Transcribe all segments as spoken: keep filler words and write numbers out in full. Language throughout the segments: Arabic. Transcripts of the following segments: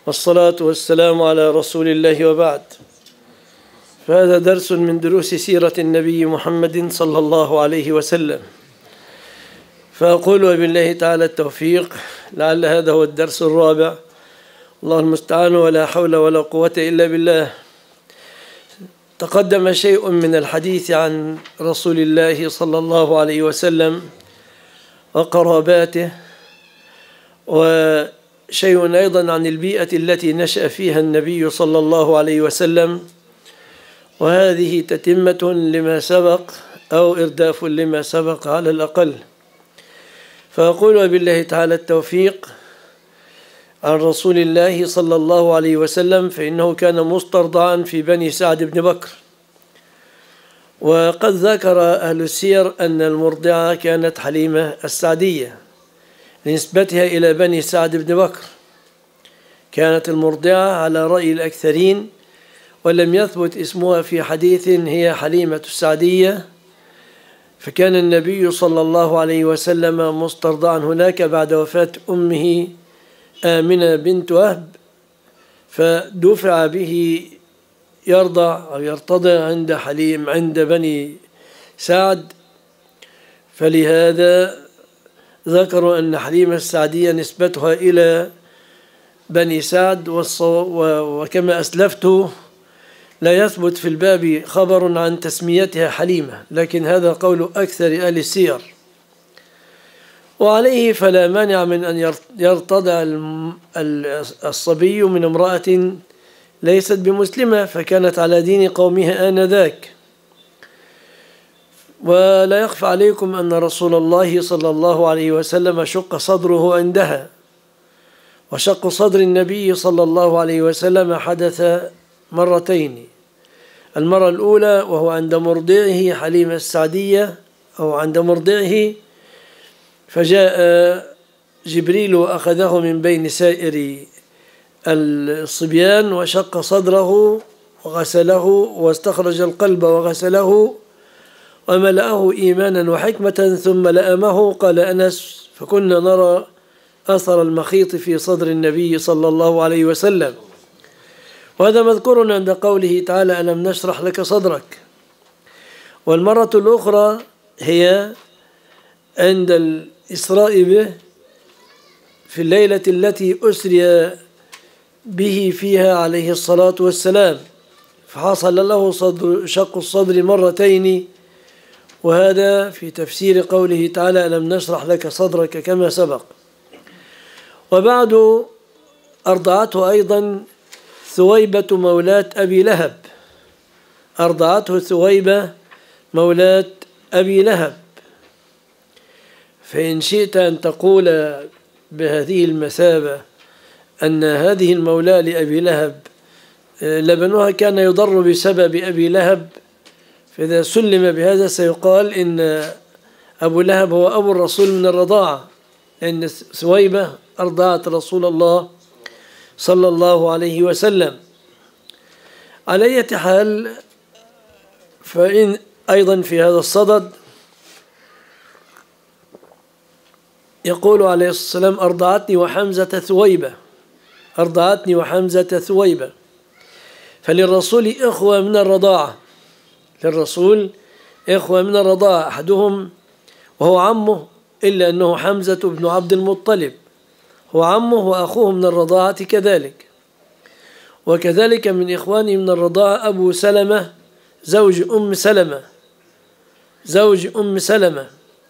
والصلاة والسلام على رسول الله وبعد. فهذا درس من دروس سيرة النبي محمد صلى الله عليه وسلم، فأقول وبالله تعالى التوفيق، لعل هذا هو الدرس الرابع، الله المستعان، ولا حول ولا قوة إلا بالله. تقدم شيء من الحديث عن رسول الله صلى الله عليه وسلم وقراباته، وشيء أيضا عن البيئة التي نشأ فيها النبي صلى الله عليه وسلم، وهذه تتمة لما سبق أو إرداف لما سبق على الأقل. فأقول وبالله تعالى التوفيق عن رسول الله صلى الله عليه وسلم، فإنه كان مسترضعا في بني سعد بن بكر، وقد ذكر أهل السير أن المرضعة كانت حليمة السعدية لنسبتها إلى بني سعد بن بكر، كانت المرضعة على رأي الأكثرين، ولم يثبت اسمها في حديث هي حليمة السعدية. فكان النبي صلى الله عليه وسلم مسترضعا هناك بعد وفاة أمه آمنة بنت وهب، فدفع به يرضع أو يرتضع عند حليم عند بني سعد، فلهذا ذكروا أن حليمة السعدية نسبتها إلى بني سعد. وكما أسلفت لا يثبت في الباب خبر عن تسميتها حليمة، لكن هذا قول أكثر أهل السير، وعليه فلا مانع من أن يرتضع الصبي من امرأة ليست بمسلمة، فكانت على دين قومها آنذاك. ولا يخفى عليكم أن رسول الله صلى الله عليه وسلم شق صدره عندها، وشق صدر النبي صلى الله عليه وسلم حدث مرتين. المرة الأولى وهو عند مرضعه حليمة السعدية أو عند مرضعه، فجاء جبريل وأخذه من بين سائر الصبيان وشق صدره وغسله واستخرج القلب وغسله وملأه إيمانا وحكمة ثم لأمه. قال أنس: فكنا نرى أثر المخيط في صدر النبي صلى الله عليه وسلم. وهذا مذكور عند قوله تعالى: ألم نشرح لك صدرك. والمرة الأخرى هي عند الإسراء به في الليلة التي أسري به فيها عليه الصلاة والسلام، فحصل له صدر شق الصدر مرتين، وهذا في تفسير قوله تعالى: ألم نشرح لك صدرك كما سبق. وبعد أرضعته أيضا ثويبة مولاة أبي لهب، أرضعته ثويبة مولاة أبي لهب. فإن شئت أن تقول بهذه المثابة أن هذه المولاة لأبي لهب لبنها كان يضر بسبب أبي لهب، فإذا سلم بهذا سيقال إن أبو لهب هو أبو الرسول من الرضاعة، لأن ثويبة أرضعت رسول الله صلى الله عليه وسلم. على أي حال، فإن أيضا في هذا الصدد يقول عليه الصلاة والسلام: أرضعتني وحمزة ثويبة، أرضعتني وحمزة ثويبة. فللرسول إخوة من الرضاعة، للرسول إخوة من الرضاعة، أحدهم وهو عمه، إلا أنه حمزة بن عبد المطلب، هو عمه وأخوه من الرضاعة كذلك. وكذلك من إخوانه من الرضاعة أبو سلمة زوج أم سلمة، زوج أم سلمة.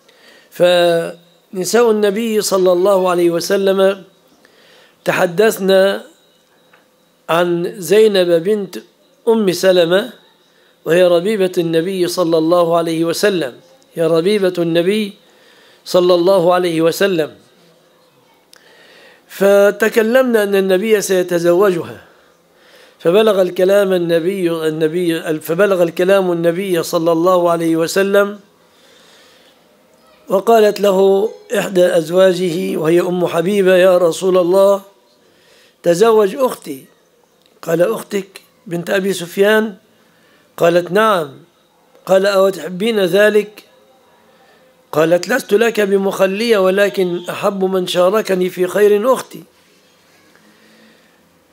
فنساء النبي صلى الله عليه وسلم تحدثنا عن زينب بنت أم سلمة، وهي ربيبة النبي صلى الله عليه وسلم، هي ربيبة النبي صلى الله عليه وسلم. فتكلمنا أن النبي سيتزوجها، فبلغ الكلام النبي النبي فبلغ الكلام النبي صلى الله عليه وسلم، وقالت له إحدى أزواجه وهي أم حبيبة: يا رسول الله، تزوج أختي. قال: أختك بنت أبي سفيان؟ قالت: نعم. قال: أو تحبين ذلك؟ قالت: لست لك بمخلية، ولكن أحب من شاركني في خير أختي.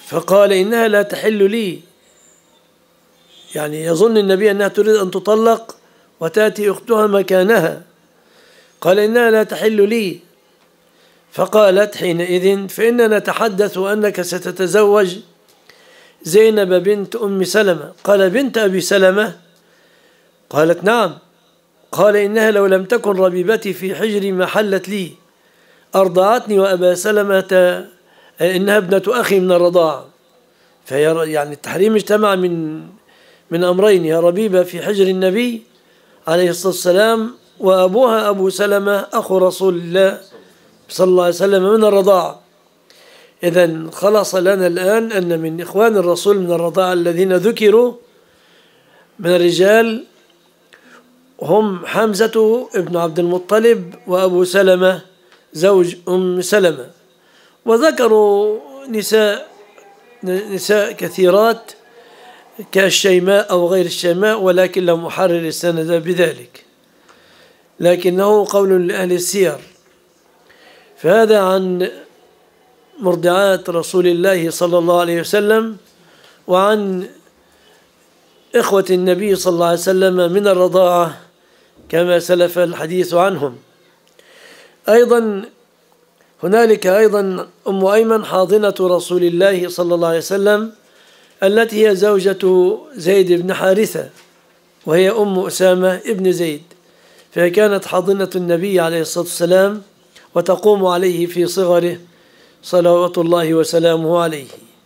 فقال إنها لا تحل لي، يعني يظن النبي أنها تريد أن تطلق وتأتي أختها مكانها. قال إنها لا تحل لي، فقالت حينئذ فإننا نتحدث أنك ستتزوج زينب بنت أم سلمة. قال بنت أبي سلمة؟ قالت نعم. قال إنها لو لم تكن ربيبتي في حجري ما حلت لي، أرضعتني وأبا سلمة إنها ابنة أخي من الرضاعة. فهي يعني التحريم اجتمع من من أمرين، هي ربيبة في حجر النبي عليه الصلاة والسلام، وأبوها أبو سلمة أخو رسول الله صلى الله عليه وسلم من الرضاعة. إذن خلص لنا الآن أن من إخوان الرسول من الرضاعة الذين ذكروا من الرجال هم حمزة ابن عبد المطلب وأبو سلمة زوج أم سلمة. وذكروا نساء نساء كثيرات كالشيماء أو غير الشيماء، ولكن لم أحرر السند بذلك، لكنه قول لأهل السير. فهذا عن مرضعات رسول الله صلى الله عليه وسلم وعن إخوة النبي صلى الله عليه وسلم من الرضاعة كما سلف الحديث عنهم. أيضا هنالك أيضا أم أيمن حاضنة رسول الله صلى الله عليه وسلم التي هي زوجة زيد بن حارثة، وهي أم أسامة ابن زيد، فهي كانت حاضنة النبي عليه الصلاة والسلام وتقوم عليه في صغره صلوات الله وسلامه عليه.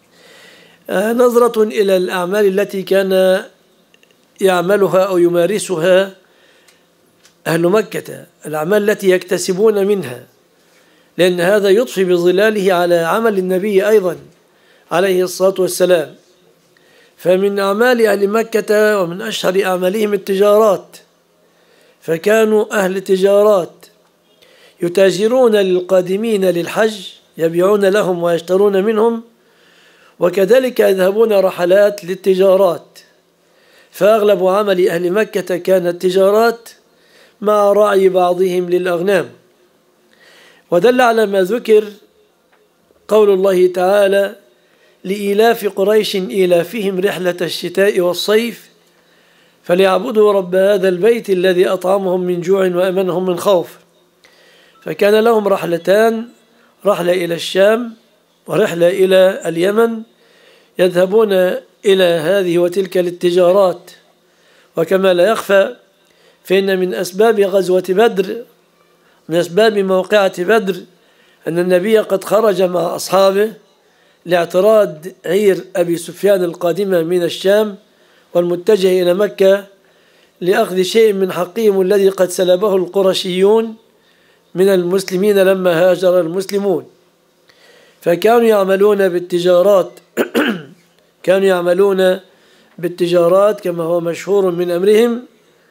نظرة إلى الأعمال التي كان يعملها أو يمارسها أهل مكة، الأعمال التي يكتسبون منها، لأن هذا يضفي بظلاله على عمل النبي أيضا عليه الصلاة والسلام. فمن أعمال أهل مكة ومن أشهر أعمالهم التجارات، فكانوا أهل تجارات يتاجرون للقادمين للحج، يبيعون لهم ويشترون منهم، وكذلك يذهبون رحلات للتجارات. فأغلب عمل أهل مكة كانت تجارات مع رعي بعضهم للأغنام. ودل على ما ذكر قول الله تعالى لإيلاف قريش إيلافهم رحلة الشتاء والصيف فليعبدوا رب هذا البيت الذي أطعمهم من جوع وأمنهم من خوف. فكان لهم رحلتان، رحلة إلى الشام ورحلة إلى اليمن، يذهبون إلى هذه وتلك للتجارات. وكما لا يخفى فإن من أسباب غزوة بدر، من أسباب موقعة بدر، أن النبي قد خرج مع أصحابه لاعتراض عير أبي سفيان القادمة من الشام والمتجه إلى مكة لأخذ شيء من حقهم الذي قد سلبه القرشيون من المسلمين لما هاجر المسلمون. فكانوا يعملون بالتجارات كانوا يعملون بالتجارات كما هو مشهور من أمرهم.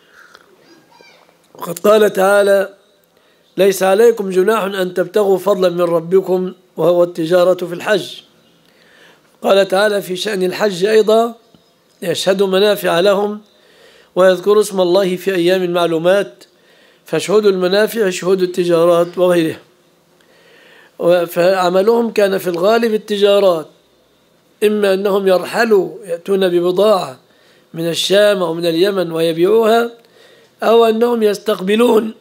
وقد قال تعالى ليس عليكم جناح أن تبتغوا فضلا من ربكم وهو التجارة في الحج. قال تعالى في شأن الحج أيضا يشهدوا منافع لهم ويذكروا اسم الله في أيام المعلومات، فشهود المنافع شهود التجارات وغيره. فعملهم كان في الغالب التجارات، إما أنهم يرحلوا يأتون ببضاعة من الشام أو من اليمن ويبيعوها، أو أنهم يستقبلون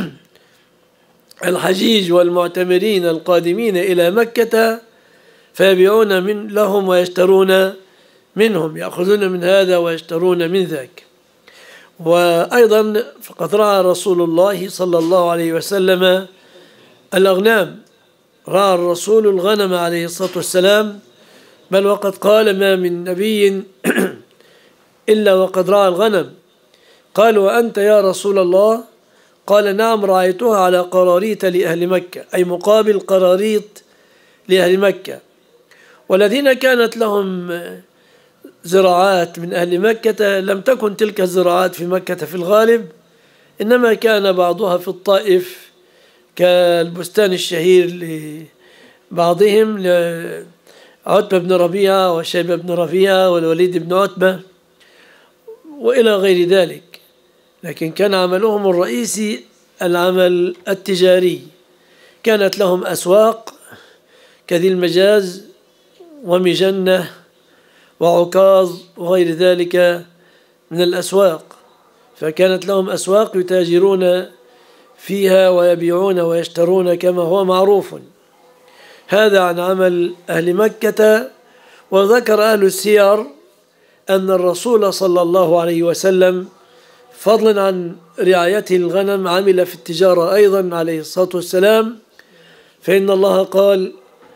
الحجيج والمعتمرين القادمين إلى مكة فيبيعون من لهم ويشترون منهم، يأخذون من هذا ويشترون من ذاك. وأيضا فقد رعى رسول الله صلى الله عليه وسلم الأغنام، رعى الرسول الغنم عليه الصلاة والسلام، بل وقد قال ما من نبي إلا وقد رعى الغنم. قال وأنت يا رسول الله؟ قال نعم رأيتها على قراريط لأهل مكة، أي مقابل قراريط لأهل مكة. والذين كانت لهم زراعات من أهل مكة لم تكن تلك الزراعات في مكة في الغالب، إنما كان بعضها في الطائف كالبستان الشهير لبعضهم لعتبة بن ربيعة وشيبة بن ربيعة والوليد بن عتبة وإلى غير ذلك. لكن كان عملهم الرئيسي العمل التجاري. كانت لهم أسواق كذي المجاز ومجنة وعكاظ وغير ذلك من الأسواق، فكانت لهم أسواق يتاجرون فيها ويبيعون ويشترون كما هو معروف. هذا عن عمل أهل مكة. وذكر أهل السير أن الرسول صلى الله عليه وسلم فضلا عن رعايته الغنم عمل في التجارة أيضا عليه الصلاة والسلام، فإن الله قال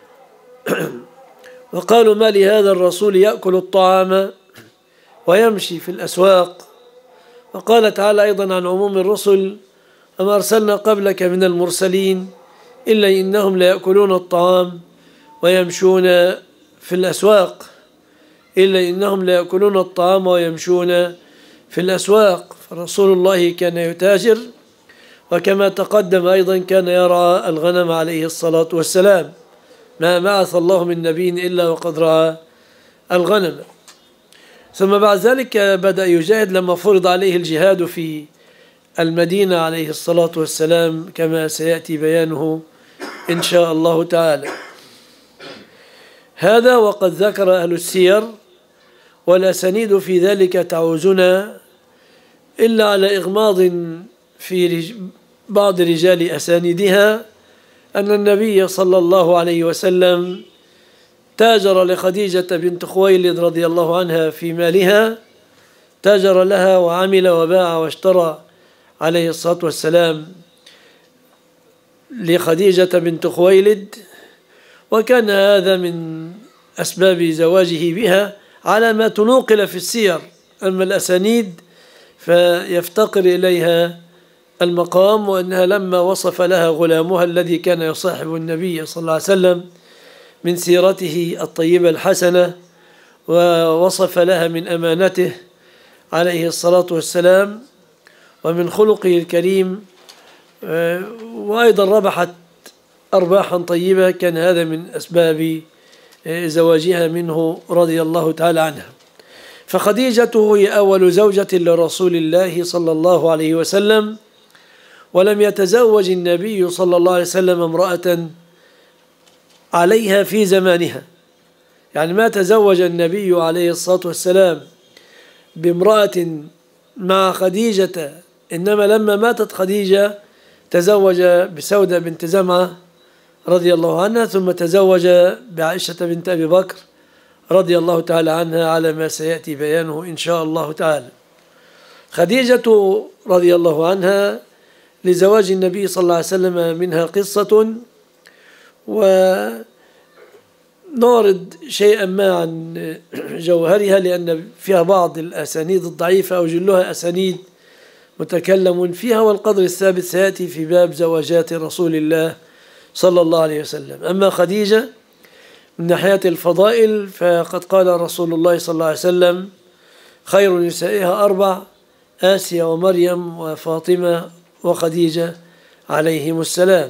وقالوا ما لهذا الرسول يأكل الطعام ويمشي في الأسواق. وقال تعالى أيضا عن عموم الرسل أما أرسلنا قبلك من المرسلين إلا إنهم ليأكلون الطعام ويمشون في الأسواق إلا إنهم ليأكلون الطعام ويمشون في الأسواق. فرسول الله كان يتاجر، وكما تقدم أيضا كان يرعى الغنم عليه الصلاة والسلام، ما بعث الله من نبي إلا وقد رعى الغنم. ثم بعد ذلك بدأ يجاهد لما فرض عليه الجهاد في المدينة عليه الصلاة والسلام، كما سيأتي بيانه إن شاء الله تعالى. هذا وقد ذكر أهل السير والأسانيد في ذلك تعوزنا إلا على إغماض في بعض رجال أسانيدها أن النبي صلى الله عليه وسلم تاجر لخديجة بنت خويلد رضي الله عنها في مالها، تاجر لها وعمل وباع واشترى عليه الصلاة والسلام لخديجة بنت خويلد، وكان هذا من أسباب زواجه بها على ما تنوقل في السير. أما الأسانيد فيفتقر إليها المقام، وأنها لما وصف لها غلامها الذي كان يصاحب النبي صلى الله عليه وسلم من سيرته الطيبة الحسنة، ووصف لها من أمانته عليه الصلاة والسلام ومن خلقه الكريم، وأيضا ربحت أرباحا طيبة، كان هذا من أسباب زواجها منه رضي الله تعالى عنها. فخديجة هي أول زوجة لرسول الله صلى الله عليه وسلم، ولم يتزوج النبي صلى الله عليه وسلم امرأة عليها في زمانها، يعني ما تزوج النبي عليه الصلاة والسلام بامرأة مع خديجة، إنما لما ماتت خديجة تزوج بسودة بنت زمعة رضي الله عنها، ثم تزوج بعائشة بنت أبي بكر رضي الله تعالى عنها على ما سيأتي بيانه إن شاء الله تعالى. خديجة رضي الله عنها لزواج النبي صلى الله عليه وسلم منها قصة، ونعرض شيئا ما عن جوهرها لأن فيها بعض الأسانيد الضعيفة أو جلها أسانيد متكلم فيها، والقدر الثابت سيأتي في باب زواجات رسول الله صلى الله عليه وسلم. أما خديجة من ناحية الفضائل فقد قال رسول الله صلى الله عليه وسلم خير نسائها أربع: آسيا ومريم وفاطمة وخديجة عليهم السلام.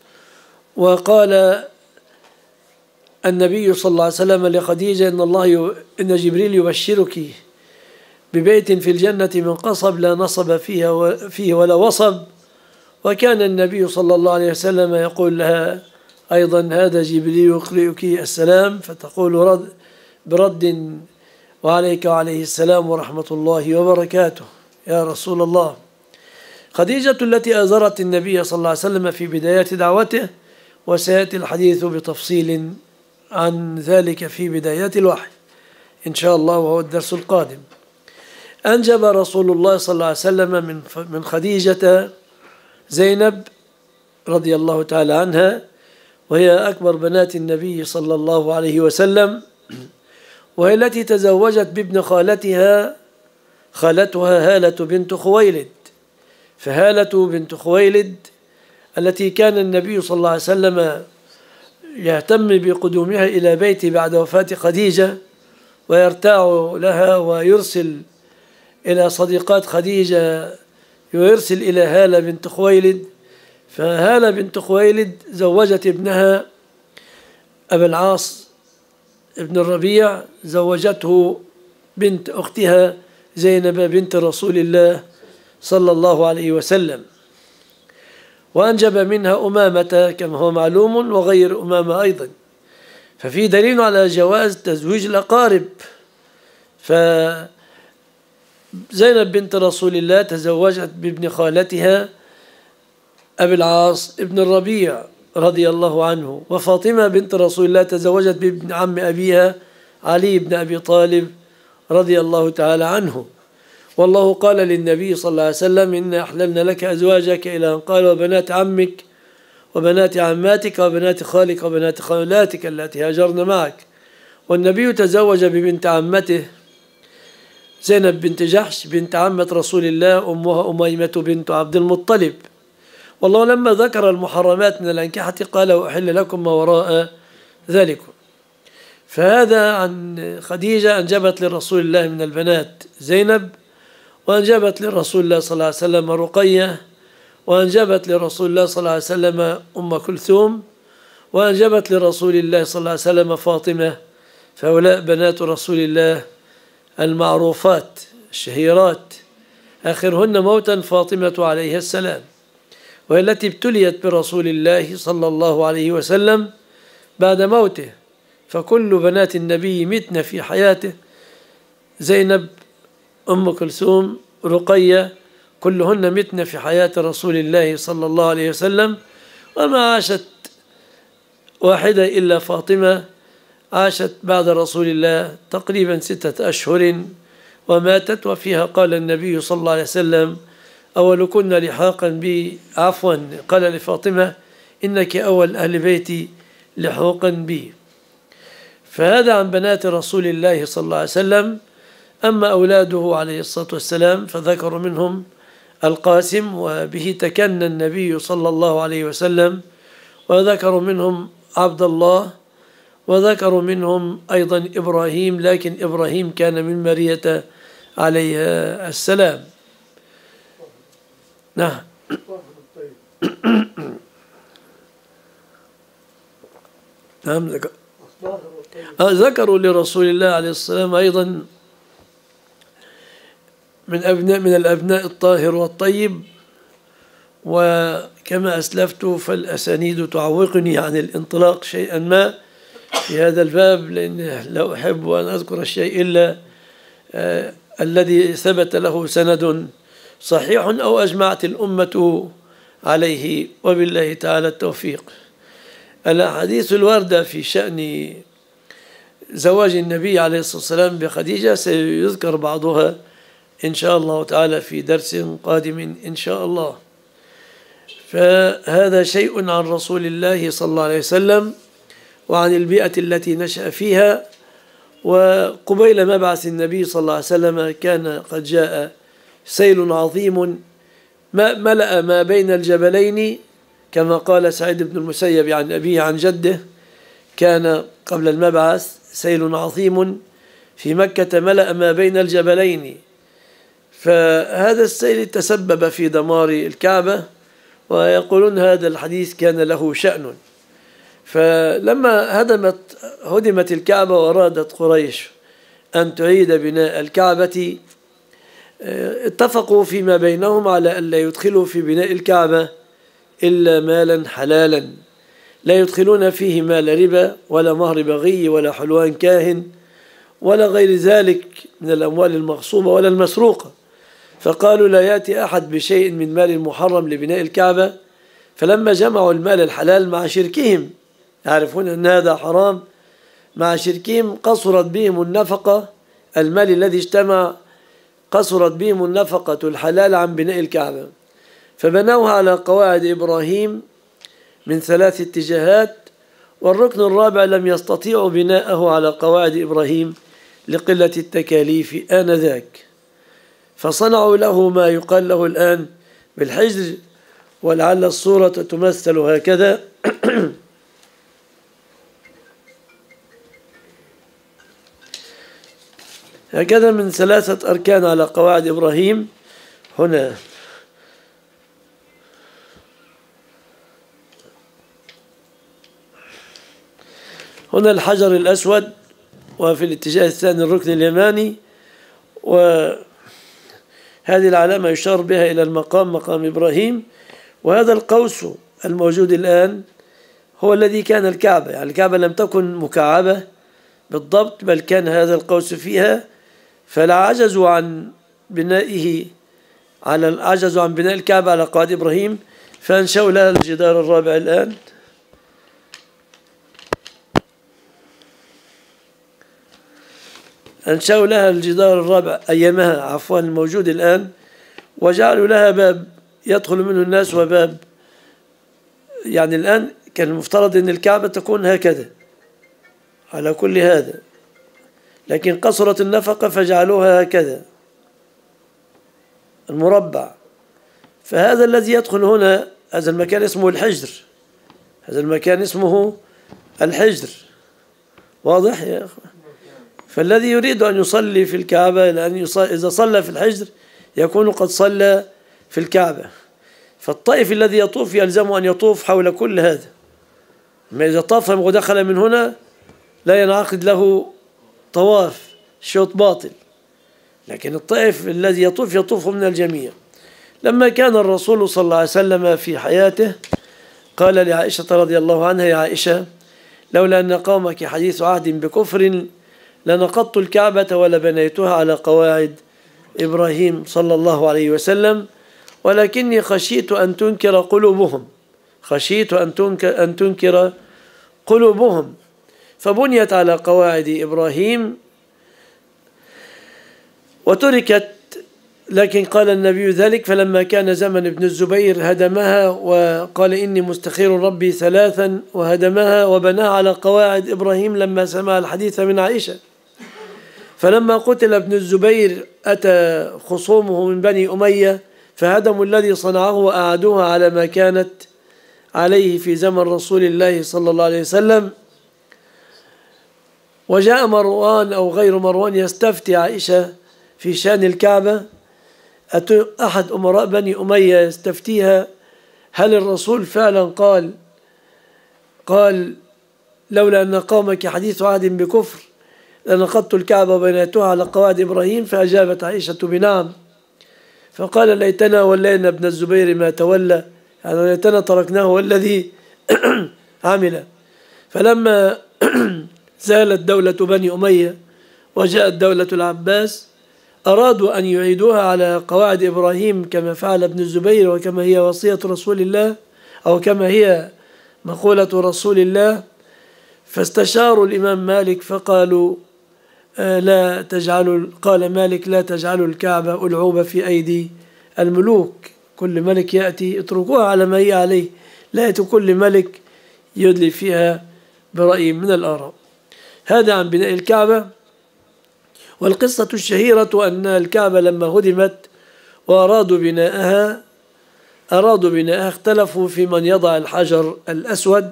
وقال النبي صلى الله عليه وسلم لخديجة إن الله ي... إن جبريل يبشرك ببيت في الجنة من قصب لا نصب فيها و... فيه ولا وصب. وكان النبي صلى الله عليه وسلم يقول لها أيضا هذا جبريل يقرئك السلام، فتقول رد برد وعليك وعليه السلام ورحمة الله وبركاته يا رسول الله. خديجة التي آزرت النبي صلى الله عليه وسلم في بدايات دعوته، وسيأتي الحديث بتفصيل عن ذلك في بدايات الوحي إن شاء الله وهو الدرس القادم. أنجب رسول الله صلى الله عليه وسلم من من خديجة زينب رضي الله تعالى عنها، وهي أكبر بنات النبي صلى الله عليه وسلم، وهي التي تزوجت بابن خالتها خالتها هالة بنت خويلد. فهالة بنت خويلد التي كان النبي صلى الله عليه وسلم يهتم بقدومها إلى بيته بعد وفاة خديجة، ويرتاع لها ويرسل إلى صديقات خديجة ويرسل إلى هالة بنت خويلد. فهالة بنت خويلد زوجت ابنها أبا العاص ابن الربيع، زوجته بنت أختها زينب بنت رسول الله صلى الله عليه وسلم، وأنجب منها أمامة كما هو معلوم وغير أمامة أيضا. ففي دليل على جواز تزويج الأقارب. فزينب بنت رسول الله تزوجت بابن خالتها أبي العاص ابن الربيع رضي الله عنه، وفاطمة بنت رسول الله تزوجت بابن عم أبيها علي بن أبي طالب رضي الله تعالى عنه. والله قال للنبي صلى الله عليه وسلم: إن أحللنا لك أزواجك، إلى أن قال: وبنات عمك وبنات عماتك وبنات خالك وبنات خالاتك اللاتي هاجرن معك. والنبي تزوج ببنت عمته زينب بنت جحش بنت عمة رسول الله، أمها أميمة بنت عبد المطلب. والله لما ذكر المحرمات من الأنكحة قال: وأحل لكم ما وراء ذلكم. فهذا عن خديجة أنجبت لرسول الله من البنات زينب، وأنجبت لرسول الله صلى الله عليه وسلم رقية، وأنجبت لرسول الله صلى الله عليه وسلم أم كلثوم، وأنجبت لرسول الله صلى الله عليه وسلم فاطمة. فهؤلاء بنات رسول الله المعروفات الشهيرات، آخرهن موتا فاطمة عليه السلام، وهي التي ابتليت برسول الله صلى الله عليه وسلم بعد موته. فكل بنات النبي متن في حياته، زينب، أم كلثوم، رقية، كلهن متن في حياة رسول الله صلى الله عليه وسلم. وما عاشت واحدة إلا فاطمة، عاشت بعد رسول الله تقريبا ستة أشهر وماتت. وفيها قال النبي صلى الله عليه وسلم: أول كنا لحاقا بي، عفوا قال لفاطمة: إنك أول أهل بيتي لحوقا بي. فهذا عن بنات رسول الله صلى الله عليه وسلم. أما أولاده عليه الصلاة والسلام فذكروا منهم القاسم، وبه تكنى النبي صلى الله عليه وسلم، وذكروا منهم عبد الله، وذكروا منهم أيضا إبراهيم، لكن إبراهيم كان من مرية عليها السلام. نعم. نعم ذكر. ذكروا لرسول الله عليه السلام أيضا من أبناء من الأبناء الطاهر والطيب. وكما أسلفت فالأسانيد تعوقني عن الانطلاق شيئا ما في هذا الباب، لأن لا أحب أن أذكر الشيء إلا آه الذي ثبت له سند صحيح أو أجمعت الأمة عليه، وبالله تعالى التوفيق. الأحاديث الواردة في شأن زواج النبي عليه الصلاة والسلام بخديجة سيذكر بعضها إن شاء الله تعالى في درس قادم إن شاء الله. فهذا شيء عن رسول الله صلى الله عليه وسلم وعن البيئة التي نشأ فيها. وقبيل مبعث النبي صلى الله عليه وسلم كان قد جاء سيل عظيم ملأ ما بين الجبلين، كما قال سعيد بن المسيب عن أبيه عن جده: كان قبل المبعث سيل عظيم في مكة ملأ ما بين الجبلين. فهذا السيل تسبب في دمار الكعبة، ويقولون هذا الحديث كان له شأن. فلما هدمت هدمت الكعبة وأرادت قريش أن تعيد بناء الكعبة، اتفقوا فيما بينهم على أن لا يدخلوا في بناء الكعبة إلا مالا حلالا، لا يدخلون فيه مال ربا ولا مهر بغي ولا حلوان كاهن ولا غير ذلك من الأموال المغصوبة ولا المسروقة. فقالوا: لا يأتي أحد بشيء من مال محرم لبناء الكعبة. فلما جمعوا المال الحلال مع شركهم، يعرفون أن هذا حرام، مع شركهم قصرت بهم النفقة، المال الذي اجتمع قصرت بهم النفقة الحلال عن بناء الكعبة، فبنوها على قواعد إبراهيم من ثلاث اتجاهات. والركن الرابع لم يستطيعوا بناءه على قواعد إبراهيم لقلة التكاليف آنذاك، فصنعوا له ما يقال له الآن بالحجر. ولعل الصورة تمثل هكذا. هكذا من ثلاثة أركان على قواعد إبراهيم. هنا هنا الحجر الأسود، وفي الاتجاه الثاني الركن اليماني، وهذه العلامة يشار بها إلى المقام، مقام إبراهيم. وهذا القوس الموجود الآن هو الذي كان الكعبة، يعني الكعبة لم تكن مكعبة بالضبط، بل كان هذا القوس فيها، فلا عجزوا عن بنائه على عجزوا عن بناء الكعبة على قواعد إبراهيم، فأنشأوا لها الجدار الرابع الآن. أنشأوا لها الجدار الرابع أيامها عفوا الموجود الآن، وجعلوا لها باب يدخل منه الناس وباب، يعني الآن كان المفترض أن الكعبة تكون هكذا على كل هذا، لكن قصرت النفقة فجعلوها هكذا المربع. فهذا الذي يدخل هنا، هذا المكان اسمه الحجر، هذا المكان اسمه الحجر، واضح يا أخوة؟ فالذي يريد أن يصلي في الكعبة لأن يصلي، إذا صلى في الحجر يكون قد صلى في الكعبة. فالطائف الذي يطوف يلزمه أن يطوف حول كل هذا، ما إذا طاف ودخل من هنا لا ينعقد له طواف، شوط باطل، لكن الطائف الذي يطوف يطوف من الجميع. لما كان الرسول صلى الله عليه وسلم في حياته قال لعائشة رضي الله عنها: يا عائشة، لولا أن قومك حديث عهد بكفر لنقضت الكعبة ولبنيتها على قواعد إبراهيم صلى الله عليه وسلم، ولكني خشيت أن تنكر قلوبهم، خشيت أن تنكر, أن تنكر قلوبهم، فبنيت على قواعد إبراهيم وتركت. لكن قال النبي ذلك فلما كان زمن ابن الزبير هدمها وقال: إني مستخير ربي ثلاثا، وهدمها وبناها على قواعد إبراهيم لما سمع الحديث من عائشة. فلما قتل ابن الزبير أتى خصومه من بني أمية فهدموا الذي صنعه وأعادوها على ما كانت عليه في زمن رسول الله صلى الله عليه وسلم. وجاء مروان أو غير مروان يستفتي عائشة في شأن الكعبة، أتى أحد أمراء بني أمية يستفتيها: هل الرسول فعلا قال قال لولا أن قومك حديث عهد بكفر لنقضت الكعبة وبنيتها على قواعد إبراهيم؟ فأجابت عائشة بنعم. فقال: ليتنا ولينا ابن الزبير ما تولى، يعني ليتنا تركناه والذي عمل. فلما زالت دولة بني أمية وجاءت دولة العباس أرادوا أن يعيدوها على قواعد إبراهيم كما فعل ابن الزبير وكما هي وصية رسول الله أو كما هي مقولة رسول الله. فاستشاروا الإمام مالك فقالوا: لا تجعلوا، قال مالك: لا تجعلوا الكعبة ألعوبة في أيدي الملوك، كل ملك يأتي اتركوها على ما هي عليه، لا يأتي كل ملك يدلي فيها برأي من الآراء. هذا عن بناء الكعبة. والقصة الشهيرة أن الكعبة لما هدمت وأرادوا بناءها أرادوا بناءها اختلفوا في من يضع الحجر الأسود،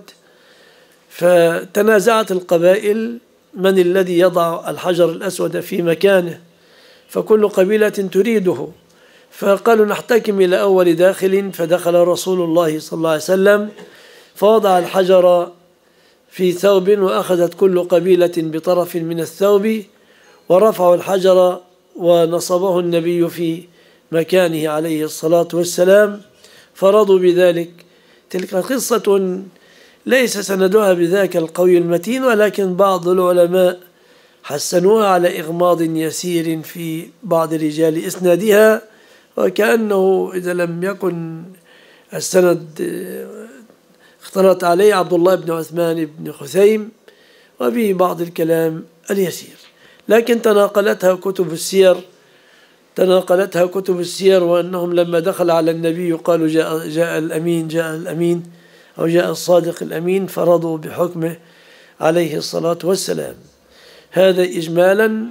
فتنازعت القبائل من الذي يضع الحجر الأسود في مكانه، فكل قبيلة تريده، فقالوا نحتكم إلى أول داخل، فدخل رسول الله صلى الله عليه وسلم فوضع الحجر في ثوب، وأخذت كل قبيلة بطرف من الثوب ورفعوا الحجر ونصبه النبي في مكانه عليه الصلاة والسلام، فرضوا بذلك. تلك قصة ليس سندها بذاك القوي المتين، ولكن بعض العلماء حسنوها على إغماض يسير في بعض رجال إسنادها، وكأنه إذا لم يكن السند اختلط عليه عبد الله بن عثمان بن خثيم وبه بعض الكلام اليسير، لكن تناقلتها كتب السير تناقلتها كتب السير وأنهم لما دخل على النبي قالوا جاء, جاء الأمين جاء الأمين أو جاء الصادق الأمين، فرضوا بحكمه عليه الصلاة والسلام. هذا إجمالا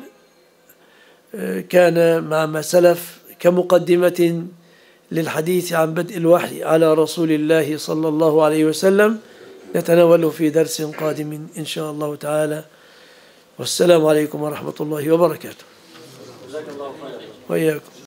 كان مع ما سلف كمقدمة للحديث عن بدء الوحي على رسول الله صلى الله عليه وسلم، نتناوله في درس قادم إن شاء الله تعالى. والسلام عليكم ورحمة الله وبركاته. جزاك الله خيرا. وإياكم.